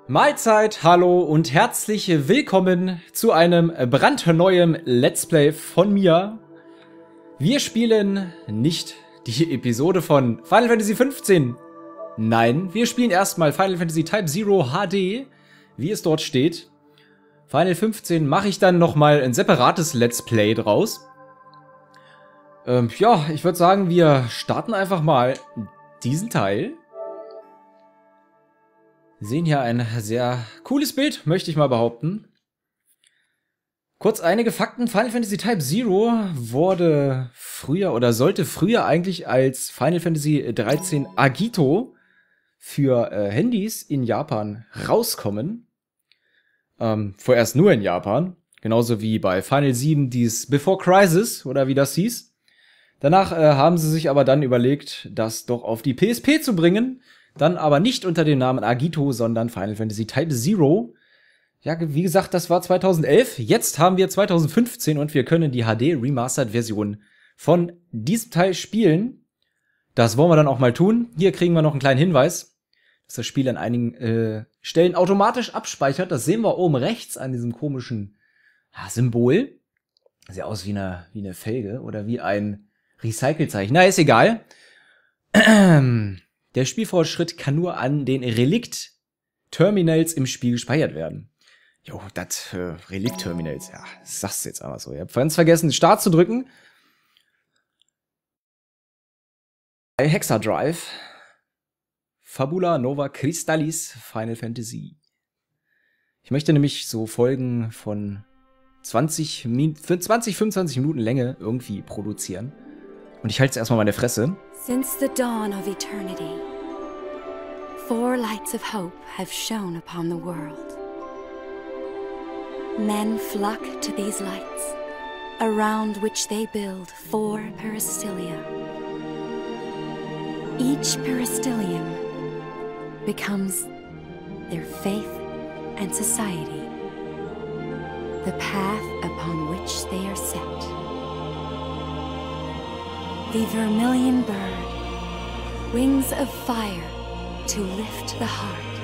Mahlzeit, hallo und herzlich willkommen zu einem brandneuen Let's Play von mir. Wir spielen nicht die Episode von Final Fantasy 15. Nein, wir spielen erstmal Final Fantasy Type 0 HD, wie es dort steht. Final 15 mache ich dann nochmal ein separates Let's Play draus. Ja, ich würde sagen, wir starten einfach mal diesen Teil. Wir sehen hier ein sehr cooles Bild, möchte ich mal behaupten. Kurz einige Fakten. Final Fantasy Type 0 wurde früher oder sollte früher eigentlich als Final Fantasy 13 Agito für Handys in Japan rauskommen. Vorerst nur in Japan. Genauso wie bei Final 7 dies Before Crisis oder wie das hieß. Danach haben sie sich aber dann überlegt, das doch auf die PSP zu bringen. Dann aber nicht unter dem Namen Agito, sondern Final Fantasy Type 0. Ja, wie gesagt, das war 2011. Jetzt haben wir 2015 und wir können die HD-Remastered-Version von diesem Teil spielen. Das wollen wir dann auch mal tun. Hier kriegen wir noch einen kleinen Hinweis, dass das Spiel an einigen Stellen automatisch abspeichert. Das sehen wir oben rechts an diesem komischen Symbol. Sieht aus wie eine Felge oder wie ein Recycelzeichen. Na, ist egal. Der Spielfortschritt kann nur an den Relikt-Terminals im Spiel gespeichert werden. Jo, das Relikt-Terminals, ja, das sagst du jetzt aber so. Ich hab ganz vergessen, Start zu drücken. Hexadrive. Fabula Nova Crystallis Final Fantasy. Ich möchte nämlich so Folgen von 20-25 Minuten Länge irgendwie produzieren. Und ich halte jetzt erstmal meine Fresse. Since the dawn of eternity, 4 lights of hope have shone upon the world. Men flock to these lights, around which they build 4 peristylia. Each peristyllium becomes their faith and society, the path upon which they are set. The vermilion bird, wings of fire to lift the heart.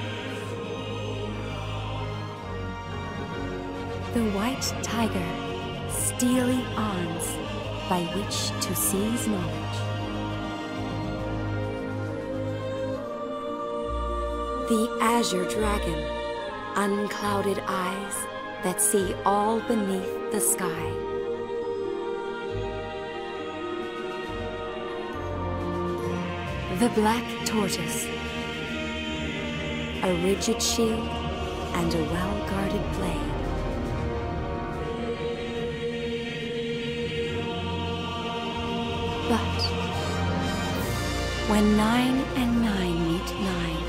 The white tiger, steely arms by which to seize knowledge. The azure dragon, unclouded eyes that see all beneath the sky. The black tortoise, a rigid shield and a well-guarded blade. But when 9 and 9 meet 9,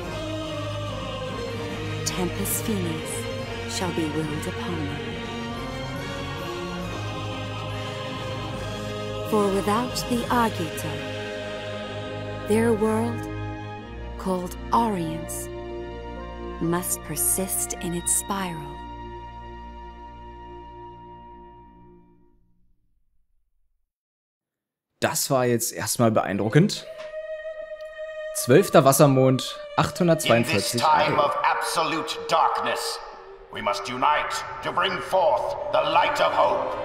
Tempest Phoenix shall be willed upon them. For without the Agito, their world, called Orience, must persist in its spiral. Das war jetzt erstmal beeindruckend. 12. Wassermond, 842. In this time of absolute darkness, we must unite to bring forth the light of hope.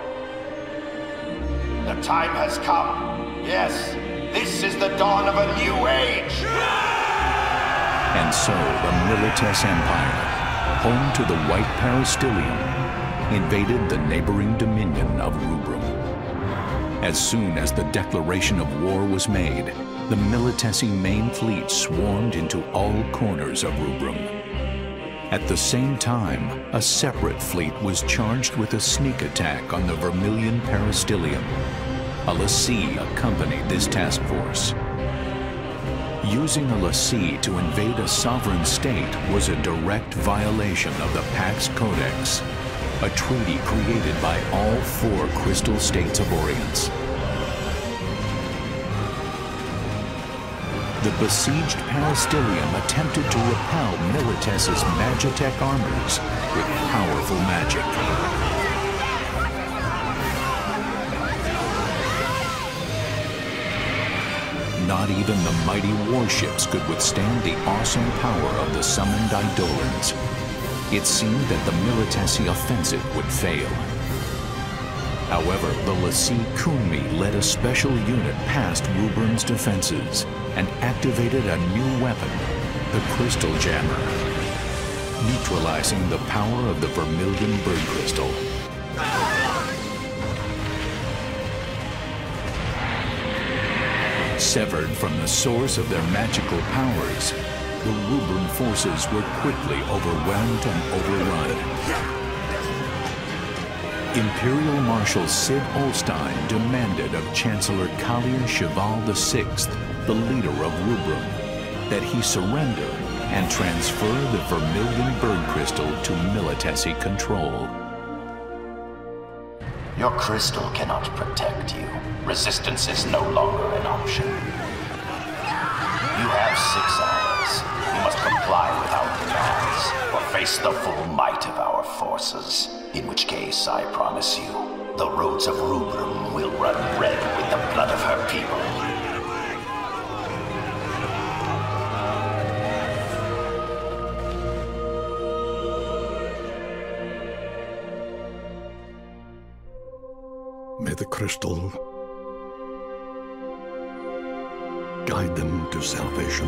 The time has come. Yes. This is the dawn of a new age! And so the Milites Empire, home to the White Peristylium, invaded the neighboring dominion of Rubrum. As soon as the declaration of war was made, the Militesi main fleet swarmed into all corners of Rubrum. At the same time, a separate fleet was charged with a sneak attack on the Vermilion Peristylium. A l'Cie accompanied this task force. Using a l'Cie to invade a sovereign state was a direct violation of the Pax Codex, a treaty created by all 4 crystal states of Orience. The besieged Peristylium attempted to repel Milites's Magitech armors with powerful magic. not even the mighty warships could withstand the awesome power of the summoned Eidolons. It seemed that the Militesi offensive would fail. However, the l'Cie Qunmi led a special unit past Rubrum's defenses and activated a new weapon, the Crystal Jammer, neutralizing the power of the Vermilion Bird Crystal. Severed from the source of their magical powers, the Rubrum forces were quickly overwhelmed and overrun. Imperial Marshal Sid Olstein demanded of Chancellor Kalir Cheval VI, the leader of Rubrum, that he surrender and transfer the Vermilion Bird Crystal to Militesi control. Your crystal cannot protect you. Resistance is no longer an option. You have 6 hours. You must comply with our demands, or face the full might of our forces. In which case, I promise you, the roads of Rubrum will run red with the blood of her people. May the crystal guide them to salvation.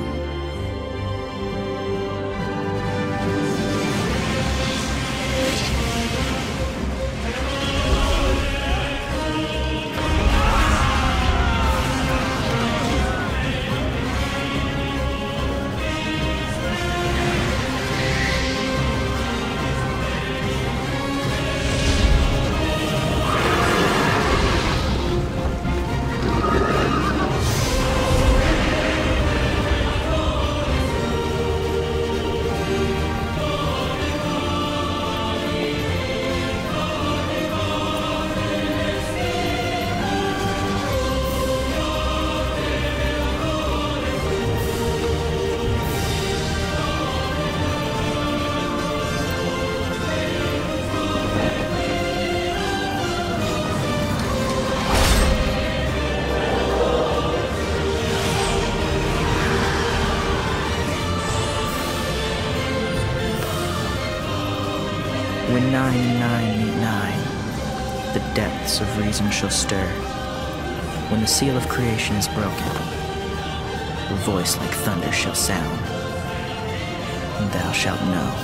When 9 and 9 meet 9, the depths of reason shall stir. When the seal of creation is broken, a voice like thunder shall sound, and thou shalt know.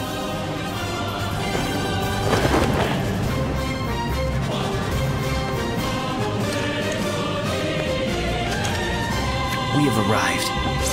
We have arrived.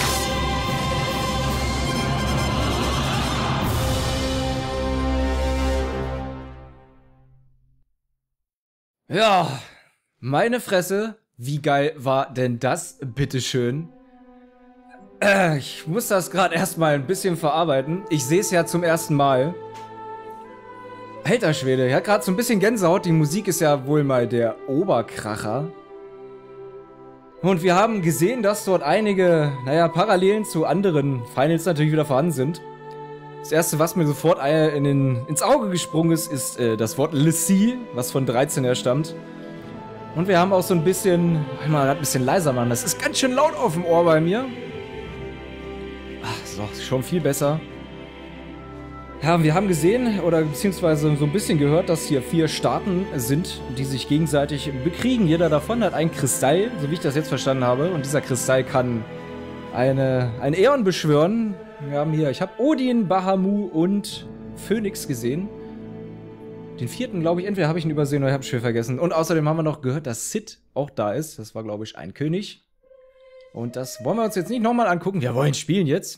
Ja, meine Fresse, wie geil war denn das, bitteschön? Ich muss das gerade erstmal ein bisschen verarbeiten. Ich sehe es ja zum ersten Mal. Alter Schwede, ich hatte gerade so ein bisschen Gänsehaut. Die Musik ist ja wohl mal der Oberkracher. Und wir haben gesehen, dass dort einige, naja, Parallelen zu anderen Finals natürlich wieder vorhanden sind. Das erste, was mir sofort ins Auge gesprungen ist, ist das Wort l'Cie, was von 13 her stammt. Und wir haben auch so ein bisschen, mal ein bisschen leiser machen, das ist ganz schön laut auf dem Ohr bei mir. Ach, so, schon viel besser. Ja, wir haben gesehen, oder beziehungsweise so ein bisschen gehört, dass hier 4 Staaten sind, die sich gegenseitig bekriegen. Jeder davon hat einen Kristall, so wie ich das jetzt verstanden habe. Und dieser Kristall kann ein Äon beschwören. Wir haben hier, ich habe Odin, Bahamut und Phönix gesehen. Den 4. glaube ich, entweder habe ich ihn übersehen oder ich habe es schwer vergessen. Und außerdem haben wir noch gehört, dass Sid auch da ist. Das war, glaube ich, ein König. Und das wollen wir uns jetzt nicht nochmal angucken. Wir wollen spielen jetzt.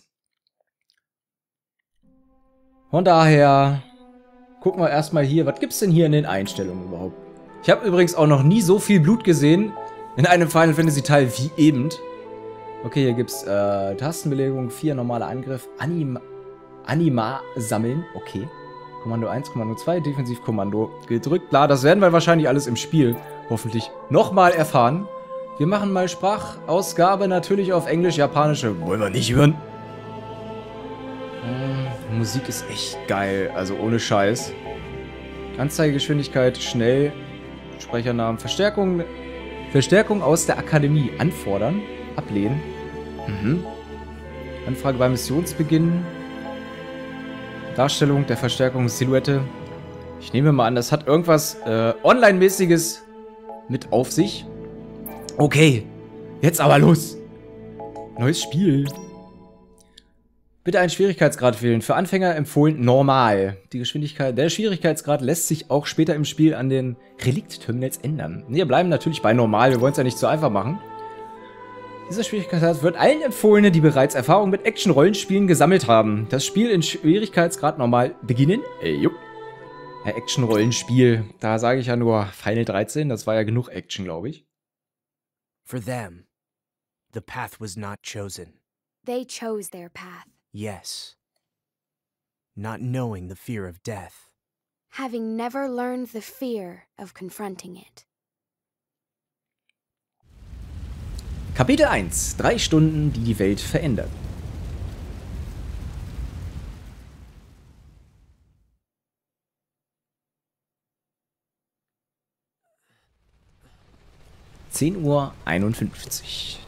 Von daher gucken wir erstmal hier, was gibt es denn hier in den Einstellungen überhaupt? Ich habe übrigens auch noch nie so viel Blut gesehen in einem Final Fantasy Teil wie eben. Okay, hier gibt's Tastenbelegung, 4 normaler Angriff, Anima sammeln, okay. Kommando 1, Kommando 2, Defensivkommando gedrückt. Bla, das werden wir wahrscheinlich alles im Spiel hoffentlich nochmal erfahren. Wir machen mal Sprachausgabe natürlich auf Englisch, Japanische wollen wir nicht hören. Musik ist echt geil, also ohne Scheiß. Anzeigegeschwindigkeit, schnell, Sprechernamen, Verstärkung aus der Akademie anfordern. Ablehnen. Anfrage beim Missionsbeginn. Darstellung der Verstärkung Silhouette. Ich nehme mal an, das hat irgendwas Online-mäßiges mit auf sich. Okay, jetzt aber los. Neues Spiel. Bitte einen Schwierigkeitsgrad wählen. Für Anfänger empfohlen normal. Der Schwierigkeitsgrad lässt sich auch später im Spiel an den Relikt-Terminals ändern. Wir bleiben natürlich bei normal. Wir wollen es ja nicht zu einfach machen. Dieser Schwierigkeitsgrad wird allen empfohlen, die bereits Erfahrung mit Action-Rollenspielen gesammelt haben. Das Spiel in Schwierigkeitsgrad normal beginnen. Action-Rollenspiel. Da sage ich ja nur Final 13. Das war ja genug Action, glaube ich. For them, the path was not chosen. They chose their path, Yes. Not knowing the fear of death. having never learned the fear of confronting it. Kapitel 1. 3 Stunden, die die Welt verändern. Uhr 51.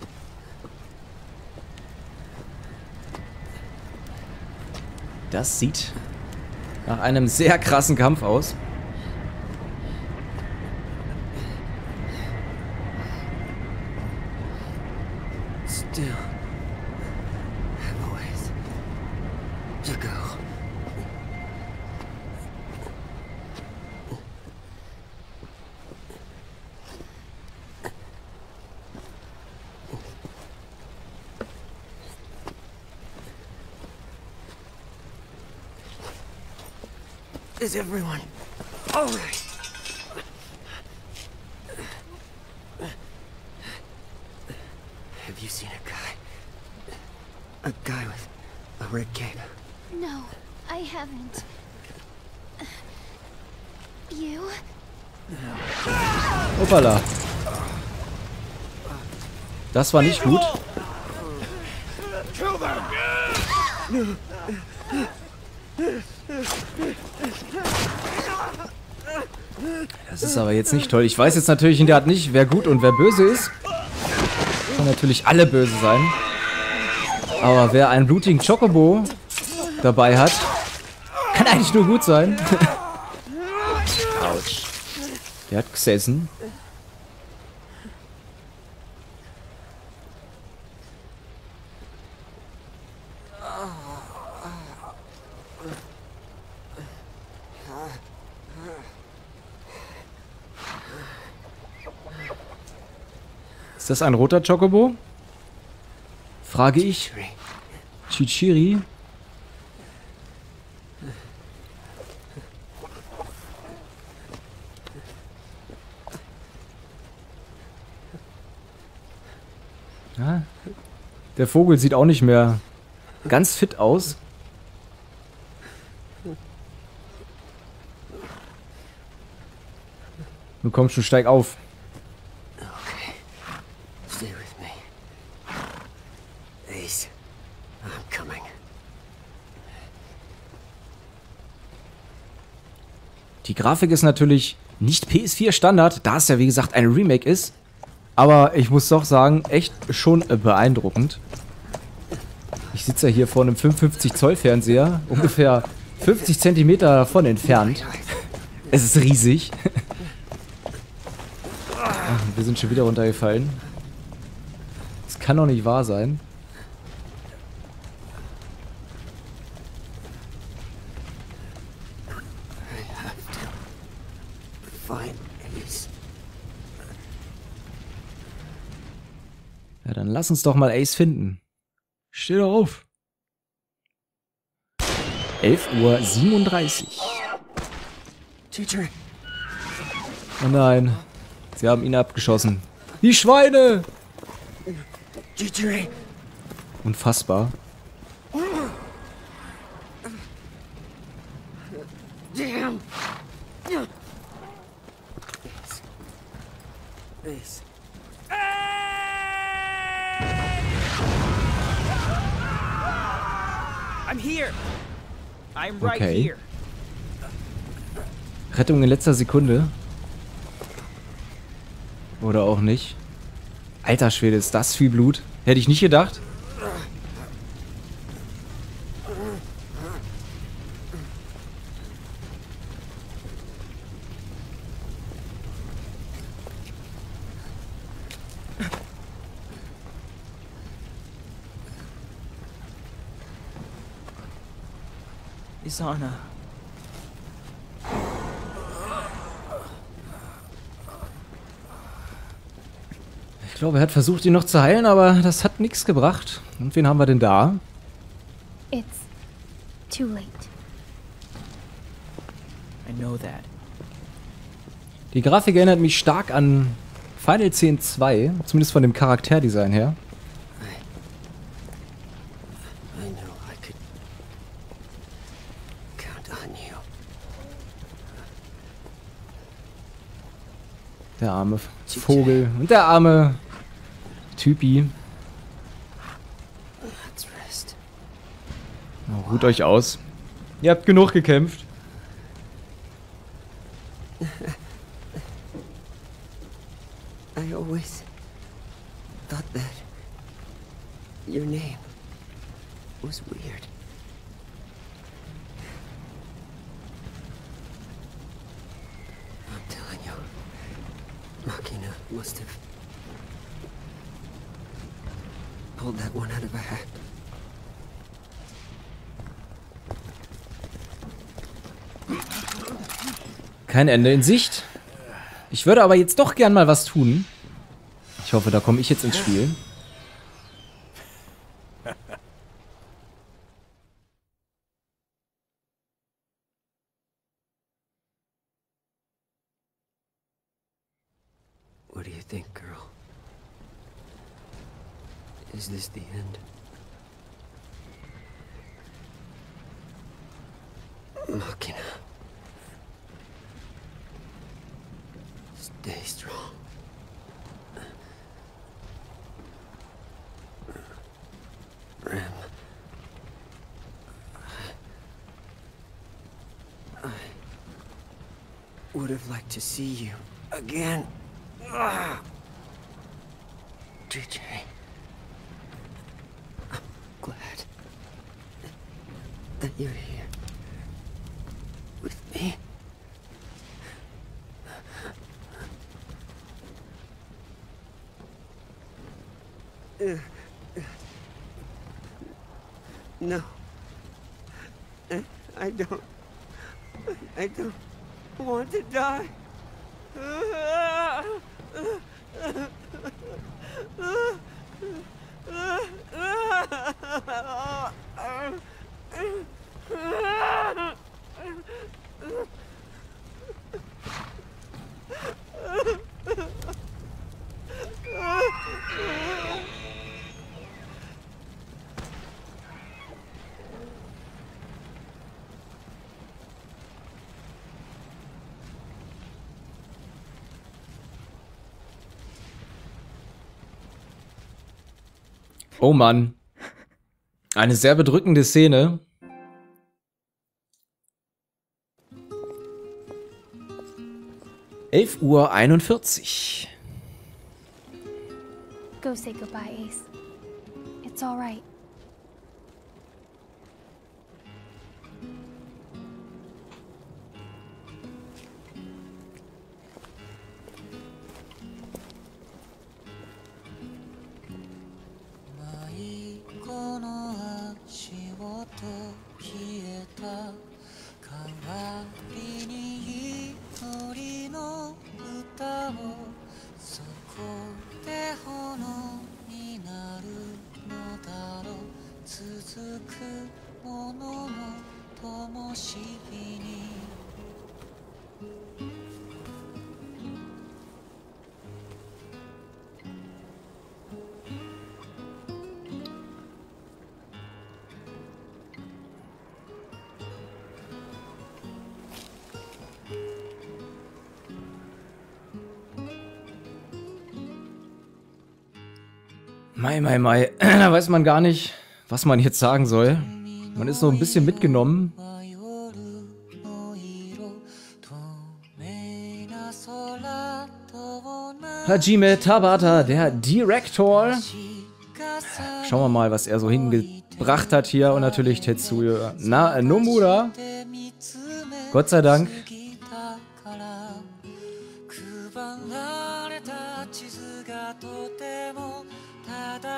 Das sieht nach einem sehr krassen Kampf aus. Still have a ways to go. Is everyone all right? Have you seen a guy? A guy with a red cape? No, I haven't. You? Hoppala. Das war nicht gut. Das ist aber jetzt nicht toll. Ich weiß jetzt natürlich in der Art nicht, wer gut und wer böse ist. Kann natürlich alle böse sein. Aber wer einen blutigen Chocobo dabei hat, kann eigentlich nur gut sein. Autsch. Der hat gesessen. Ist das ein roter Chocobo? Frage ich. Chichiri? Ja, der Vogel sieht auch nicht mehr ganz fit aus. Du kommst schon, steig auf. Stay with me. Ace, I'm coming. Die Grafik ist natürlich nicht PS4 Standard, da es ja wie gesagt ein Remake ist. Aber ich muss doch sagen, echt schon beeindruckend. Ich sitze ja hier vor einem 55 Zoll Fernseher, ungefähr 50 Zentimeter davon entfernt. Es ist riesig. Ach, wir sind schon wieder runtergefallen. Das kann doch nicht wahr sein. Find Ace. Ja, dann lass uns doch mal Ace finden. Steh doch auf. 11:37 Uhr. Teacher. Oh nein. Sie haben ihn abgeschossen. Die Schweine! Teacher. Unfassbar. Damn. Ace. I'm here. I'm right Okay. here. Rettung in letzter Sekunde. Oder auch nicht. Alter Schwede, ist das viel Blut? Hätte ich nicht gedacht. Isana. Ich glaube, er hat versucht, ihn noch zu heilen, aber das hat nichts gebracht. Und wen haben wir denn da? It's too late. I know that. Die Grafik erinnert mich stark an Final 10 2, zumindest von dem Charakterdesign her. I know I could count on you. Der arme Vogel und der arme Typi. Let's rest. Ruht euch aus. Ihr habt genug gekämpft. I always thought that your name was weird. I'm telling you, Machina must have pulled that one out of a hat. Kein Ende in Sicht. Ich würde aber jetzt doch gern mal was tun. Ich hoffe, da komme ich jetzt ins Spiel. What do you think, girl? Is this the end? Machina. Stay strong. Rem. I would have liked to see you again. JJ. I'm glad that you're here with me. No. I don't want to die. Oh Mann. Eine sehr bedrückende Szene. Uhr 41. Go say goodbye, Ace. It's all right. Mai. Da weiß man gar nicht, was man jetzt sagen soll. Man ist so ein bisschen mitgenommen. Hajime Tabata, der Director. Schauen wir mal, was er so hingebracht hat hier. Und natürlich Tetsuya Nomura. Gott sei Dank.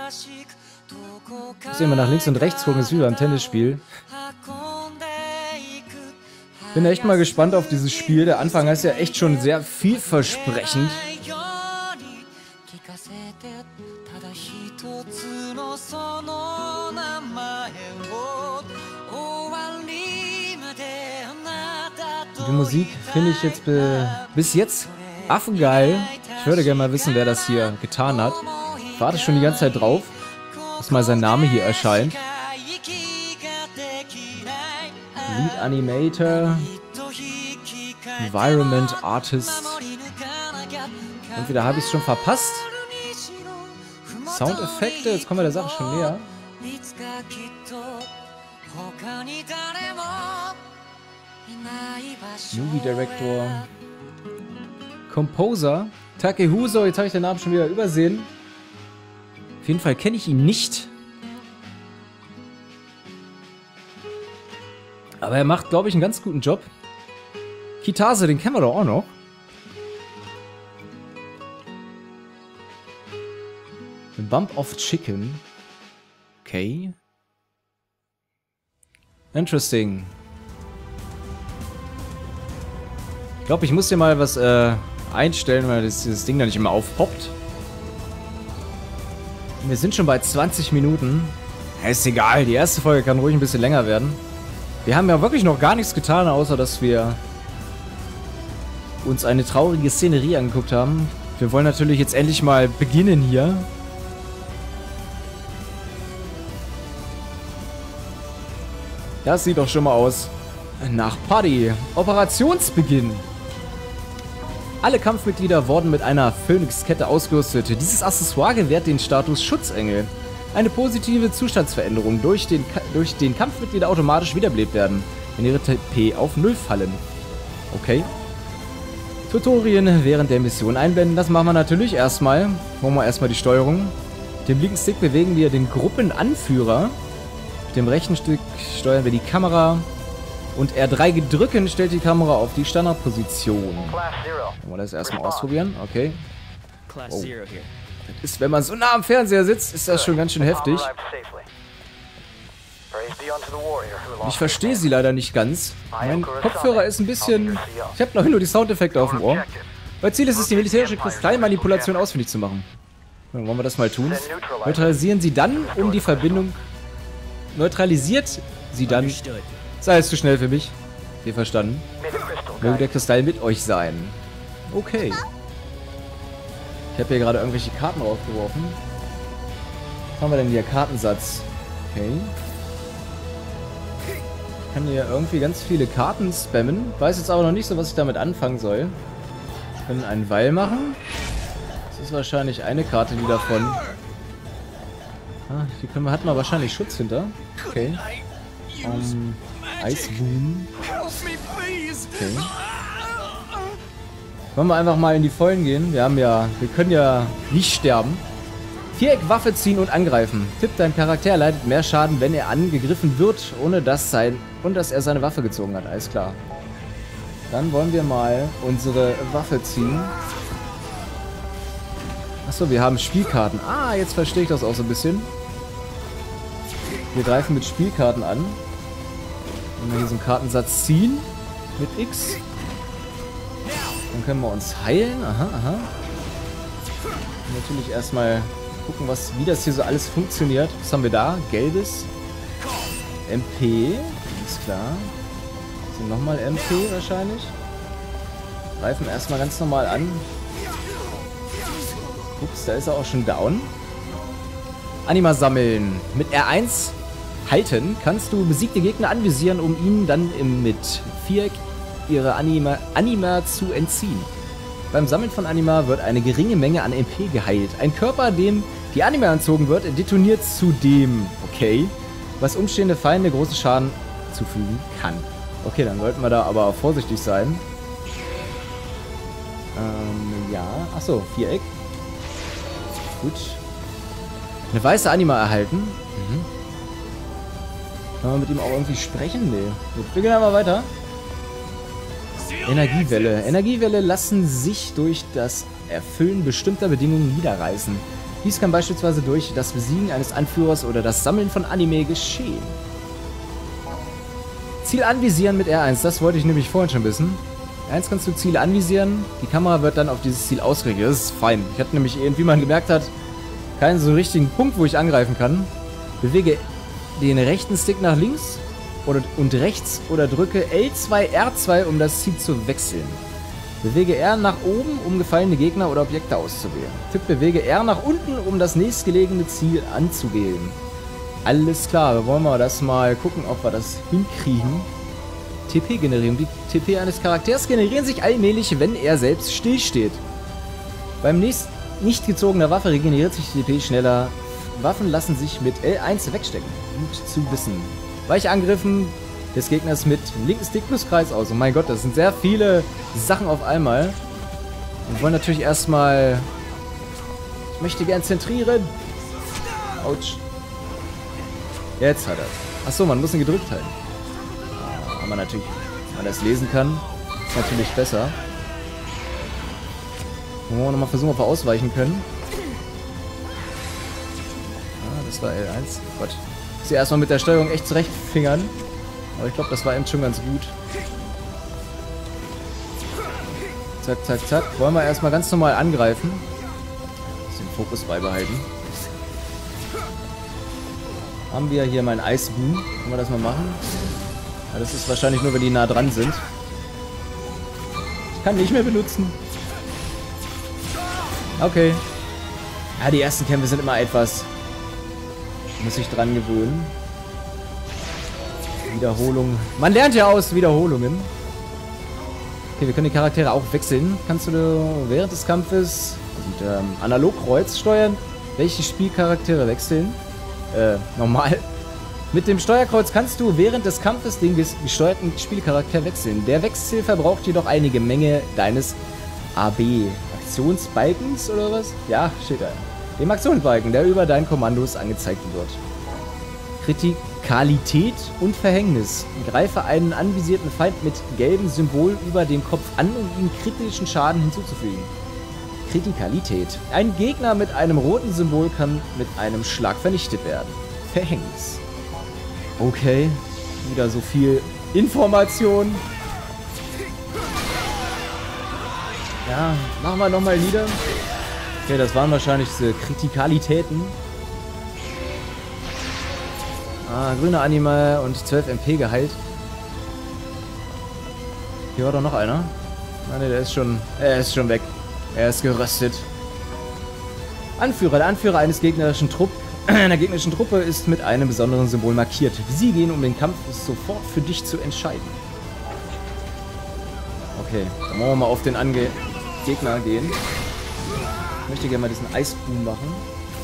Muss immer nach links und rechts gucken, ist wie beim Tennisspiel. Bin echt mal gespannt auf dieses Spiel. Der Anfang ist ja echt schon sehr vielversprechend. Die Musik finde ich jetzt bis jetzt affengeil. Ich würde gerne mal wissen, wer das hier getan hat. Ich warte schon die ganze Zeit drauf, dass mal sein Name hier erscheint. Lead Animator, Environment Artist. Entweder habe ich es schon verpasst. Soundeffekte, jetzt kommen wir der Sache schon näher. Movie Director. Composer. Takehuso, jetzt habe ich den Namen schon wieder übersehen. Auf jeden Fall kenne ich ihn nicht. Aber er macht, glaube ich, einen ganz guten Job. Kitase, den kennen wir doch auch noch. The Bump of Chicken. Okay. Interesting. Ich glaube, ich muss hier mal was einstellen, weil das Ding da nicht immer aufpoppt. Wir sind schon bei 20 Minuten. Ja, ist egal, die erste Folge kann ruhig ein bisschen länger werden. Wir haben ja wirklich noch gar nichts getan, außer dass wir uns eine traurige Szenerie angeguckt haben. Wir wollen natürlich jetzt endlich mal beginnen hier. Das sieht doch schon mal aus nach Party. Operationsbeginn. Alle Kampfmitglieder wurden mit einer Phönixkette ausgerüstet. Dieses Accessoire gewährt den Status Schutzengel. Eine positive Zustandsveränderung. Durch den Kampfmitglieder automatisch wiederbelebt werden, wenn ihre TP auf 0 fallen. Okay. Tutorien während der Mission einblenden. Das machen wir natürlich erstmal. Machen wir erstmal die Steuerung. Mit dem linken Stick bewegen wir den Gruppenanführer. Mit dem rechten Stick steuern wir die Kamera. Und R3 gedrücken stellt die Kamera auf die Standardposition. Wollen wir das erstmal ausprobieren? Okay. Oh. Das ist, wenn man so nah am Fernseher sitzt, ist das schon ganz schön heftig. Ich verstehe sie leider nicht ganz. Mein Kopfhörer ist ein bisschen... Ich habe glaube ich nur die Soundeffekte auf dem Ohr. Mein Ziel ist es, die militärische Kristallmanipulation ausfindig zu machen. Dann wollen wir das mal tun. Neutralisieren sie dann, um die Verbindung... Neutralisiert sie dann... Sei es zu schnell für mich. Ihr verstanden. Möge der Kristall mit euch sein. Okay. Ich habe hier gerade irgendwelche Karten rausgeworfen. Was haben wir denn hier? Kartensatz. Okay. Ich kann hier irgendwie ganz viele Karten spammen. Weiß jetzt aber noch nicht so, was ich damit anfangen soll. Wir können einen Weil machen. Das ist wahrscheinlich eine Karte, die davon... Ah, die können wir, hatten wir wahrscheinlich Schutz hinter. Okay. Eisboom. Okay. Wollen wir einfach mal in die Vollen gehen? Wir können ja nicht sterben. Viereckwaffe ziehen und angreifen. Tipp, dein Charakter leidet mehr Schaden, wenn er angegriffen wird, ohne dass er seine Waffe gezogen hat. Alles klar. Dann wollen wir mal unsere Waffe ziehen. Achso, wir haben Spielkarten. Ah, jetzt verstehe ich das auch so ein bisschen. Wir greifen mit Spielkarten an. Wenn wir hier so einen Kartensatz ziehen mit X, dann können wir uns heilen. Aha, aha. Und natürlich erstmal gucken, wie das hier so alles funktioniert. Was haben wir da? Gelbes. MP. Ist klar. So, nochmal MP wahrscheinlich. Greifen erstmal ganz normal an. Ups, da ist er auch schon down. Anima sammeln. Mit R1 halten kannst du besiegte Gegner anvisieren, um ihnen dann mit Viereck ihre Anima zu entziehen. Beim Sammeln von Anima wird eine geringe Menge an MP geheilt. Ein Körper, dem die Anima entzogen wird, detoniert zudem, okay, was umstehende Feinde großen Schaden zufügen kann. Okay, dann sollten wir da aber vorsichtig sein. Ja, achso, Viereck. Gut. Eine weiße Anima erhalten. Mhm. Können wir mit ihm auch irgendwie sprechen? Nee. Gut, wir gehen aber weiter. Energiewelle. Energiewelle lassen sich durch das Erfüllen bestimmter Bedingungen niederreißen. Dies kann beispielsweise durch das Besiegen eines Anführers oder das Sammeln von Anime geschehen. Ziel anvisieren mit R1, das wollte ich nämlich vorhin schon wissen. R1 kannst du Ziele anvisieren, die Kamera wird dann auf dieses Ziel ausgerichtet. Das ist fein. Ich hatte nämlich eben, wie man gemerkt hat, keinen so richtigen Punkt, wo ich angreifen kann. Bewege den rechten Stick nach links und rechts oder drücke L2, R2, um das Ziel zu wechseln. Bewege R nach oben, um gefallene Gegner oder Objekte auszuwählen. Tipp bewege R nach unten, um das nächstgelegene Ziel anzugehen. Alles klar, wollen wir das mal gucken, ob wir das hinkriegen. TP generieren. Die TP eines Charakters generieren sich allmählich, wenn er selbst stillsteht. Beim nicht gezogener Waffe regeneriert sich die TP schneller. Waffen lassen sich mit L1 wegstecken. Gut zu wissen. Weichangriffen des Gegners mit linken Stick plus Kreis aus. Oh mein Gott, das sind sehr viele Sachen auf einmal. Wir wollen natürlich erstmal... Ich möchte gern zentrieren. Autsch. Jetzt hat er. Achso, man muss ihn gedrückt halten. Aber natürlich, wenn man das lesen kann, ist natürlich besser. Wollen wir nochmal versuchen, ob wir ausweichen können. Ah, das war L1. Gott. Ich muss erstmal mit der Steuerung echt zurechtfingern. Aber ich glaube, das war eben schon ganz gut. Zack, zack, zack. Wollen wir erstmal ganz normal angreifen. Den Fokus beibehalten. Haben wir hier meinen Eisboom. Können wir das mal machen? Ja, das ist wahrscheinlich nur, wenn die nah dran sind. Ich kann nicht mehr benutzen. Okay. Ja, die ersten Kämpfe sind immer etwas... Muss ich dran gewöhnen. Wiederholung. Man lernt ja aus Wiederholungen. Okay, wir können die Charaktere auch wechseln. Kannst du während des Kampfes mit Analogkreuz steuern, welche Spielcharaktere wechseln? Normal. Mit dem Steuerkreuz kannst du während des Kampfes den gesteuerten Spielcharakter wechseln. Der Wechsel verbraucht jedoch einige Menge deines AB-Aktionsbalkens oder was? Ja, steht da. Dem Aktionsbalken, der über deinen Kommandos angezeigt wird. Kritikalität und Verhängnis. Greife einen anvisierten Feind mit gelbem Symbol über dem Kopf an, um ihm kritischen Schaden hinzuzufügen. Kritikalität. Ein Gegner mit einem roten Symbol kann mit einem Schlag vernichtet werden. Verhängnis. Okay, wieder so viel Information. Ja, machen wir nochmal Lieder. Okay, das waren wahrscheinlich diese Kritikalitäten. Ah, grüne Anime und 12 MP geheilt. Hier war doch noch einer. Ah, ne, der ist schon weg. Er ist geröstet. Anführer. Der Anführer einer gegnerischen Truppe ist mit einem besonderen Symbol markiert. Sie gehen, um den Kampf sofort für dich zu entscheiden. Okay, dann wollen wir mal auf den Gegner gehen. Ich möchte gerne mal diesen Eisboom machen.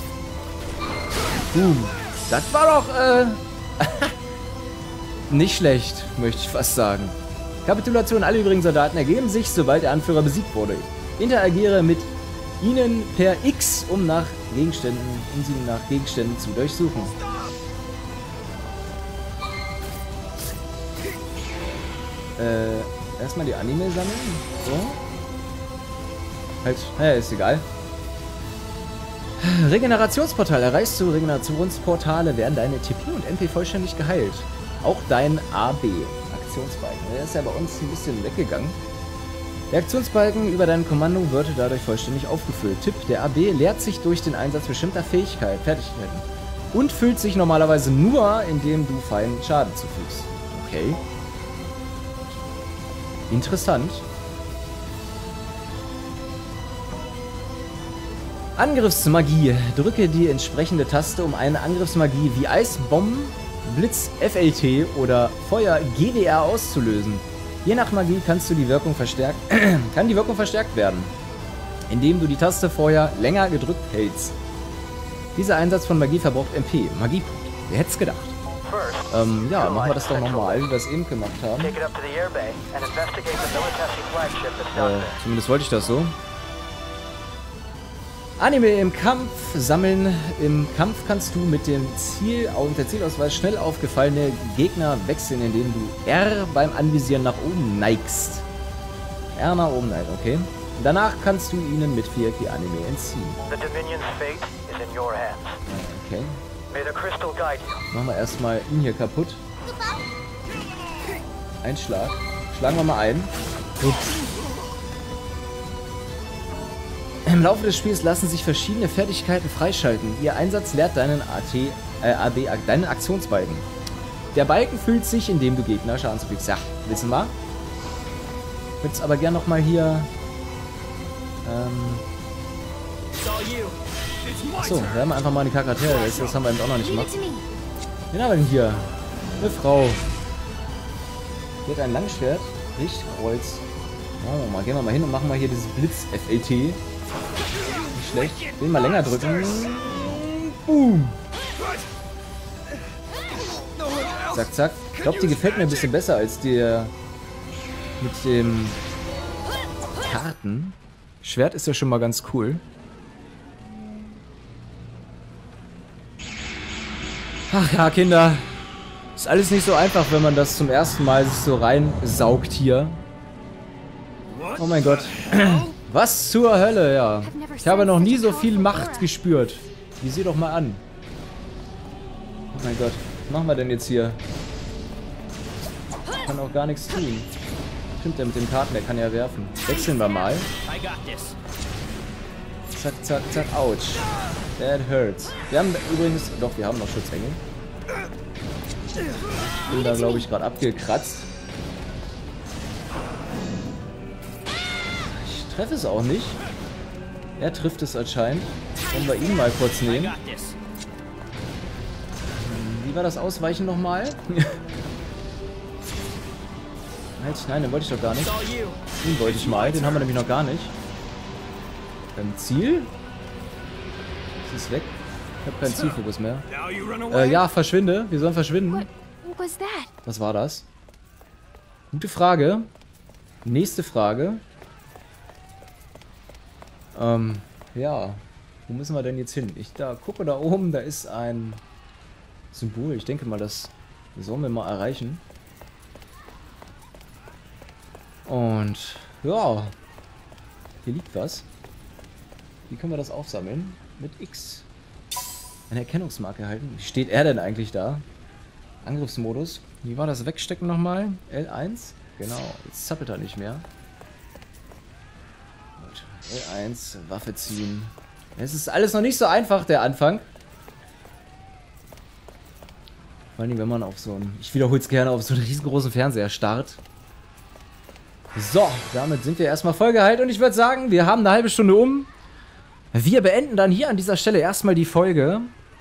Boom. Das war doch, nicht schlecht, möchte ich fast sagen. Kapitulation. Alle übrigen Soldaten ergeben sich, sobald der Anführer besiegt wurde. Interagiere mit ihnen per X, um sie nach Gegenständen zu durchsuchen. Erstmal die Anime sammeln. So. Halt, naja, ist egal. Regenerationsportal. Erreichst du Regenerationsportale, werden deine TP und MP vollständig geheilt. Auch dein AB. Aktionsbalken. Der ist ja bei uns ein bisschen weggegangen. Der Aktionsbalken über dein Kommando wird dadurch vollständig aufgefüllt. Tipp, der AB leert sich durch den Einsatz bestimmter Fertigkeiten und füllt sich normalerweise nur, indem du feinen Schaden zufügst. Okay. Interessant. Angriffsmagie. Drücke die entsprechende Taste, um eine Angriffsmagie wie Eisbomben, Blitz FLT oder Feuer GWR auszulösen. Je nach Magie kann die Wirkung verstärkt werden, indem du die Taste vorher länger gedrückt hältst. Dieser Einsatz von Magie verbraucht MP. Magiepunkt. Wer hätte es gedacht? Ja, machen wir das doch nochmal, wie wir es eben gemacht haben. Zumindest wollte ich das so. Anime im Kampf sammeln. Im Kampf kannst du mit dem der Zielauswahl schnell aufgefallene Gegner wechseln, indem du R beim Anvisieren nach oben neigst. R nach oben neigen, okay. Danach kannst du ihnen mit Viereck die Anime entziehen. Okay. Machen wir erstmal ihn hier kaputt. Ein Schlag. Schlagen wir mal ein. Ups. Im Laufe des Spiels lassen sich verschiedene Fertigkeiten freischalten. Ihr Einsatz leert deinen deinen Aktionsbalken. Der Balken füllt sich, indem du Gegner Schaden zufügst. Ja, wissen wir. Ich würde es aber gerne nochmal hier... Achso, wir haben einfach mal eine Charaktere. Das haben wir eben auch noch nicht gemacht. Wen haben wir denn hier? Eine Frau. Die hat ein Langschwert. Richtkreuz. Gehen wir mal hin und machen mal hier dieses Blitz-FLT. Nicht schlecht. Will mal länger drücken. Boom. Zack, zack. Ich glaube, die gefällt mir ein bisschen besser als der mit dem Karten. Schwert ist ja schon mal ganz cool. Ach ja, Kinder. Ist alles nicht so einfach, wenn man das zum ersten Mal sich so reinsaugt hier. Oh mein Gott. Was zur Hölle, ja. Ich habe noch nie so viel Macht gespürt. Die sieh doch mal an. Oh mein Gott. Was machen wir denn jetzt hier? Ich kann auch gar nichts tun. Stimmt, der mit den Karten, der kann ja werfen. Wechseln wir mal. Zack, zack, zack. Autsch. That hurts. Wir haben übrigens... Doch, wir haben noch Schutzengel. Ich bin da, glaube ich, gerade abgekratzt. Ich treffe es auch nicht. Er trifft es anscheinend. Wollen wir ihn mal kurz nehmen. Wie war das Ausweichen nochmal? Nein, den wollte ich doch gar nicht. Den wollte ich mal. Den haben wir nämlich noch gar nicht. Ziel? Es ist weg. Ich habe keinen Zielfokus mehr. Ja, verschwinde. Wir sollen verschwinden. Was war das? Gute Frage. Nächste Frage. Ja. Wo müssen wir denn jetzt hin? Ich gucke da oben, da ist ein Symbol. Ich denke mal, das sollen wir mal erreichen. Und ja. Hier liegt was. Wie können wir das aufsammeln? Mit X. Eine Erkennungsmarke erhalten. Wie steht er denn eigentlich da? Angriffsmodus. Wie war das Wegstecken nochmal? L1? Genau. Jetzt zappelt er nicht mehr. Gut. L1. Waffe ziehen. Es ist alles noch nicht so einfach, der Anfang. Vor allem, wenn man auf so einen... Ich wiederhole es gerne, auf so einen riesengroßen Fernseher starrt. So, damit sind wir erstmal vollgeheilt. Und ich würde sagen, wir haben eine halbe Stunde um. Wir beenden dann hier an dieser Stelle erstmal die Folge.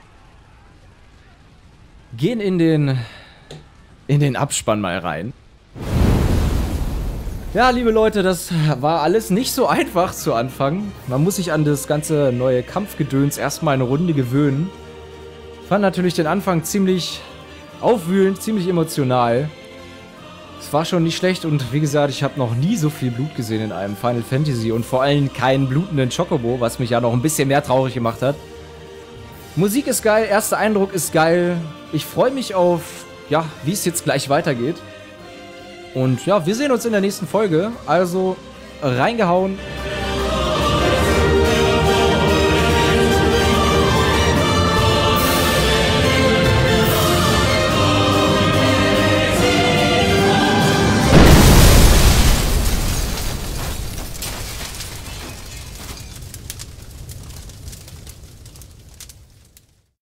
Gehen in den Abspann mal rein. Ja, liebe Leute, das war alles nicht so einfach zu Anfang. Man muss sich an das ganze neue Kampfgedöns erstmal eine Runde gewöhnen. Ich fand natürlich den Anfang ziemlich aufwühlend, ziemlich emotional. Es war schon nicht schlecht und wie gesagt, ich habe noch nie so viel Blut gesehen in einem Final Fantasy und vor allem keinen blutenden Chocobo, was mich ja noch ein bisschen mehr traurig gemacht hat. Musik ist geil, erster Eindruck ist geil. Ich freue mich auf, ja, wie es jetzt gleich weitergeht. Und ja, wir sehen uns in der nächsten Folge. Also reingehauen.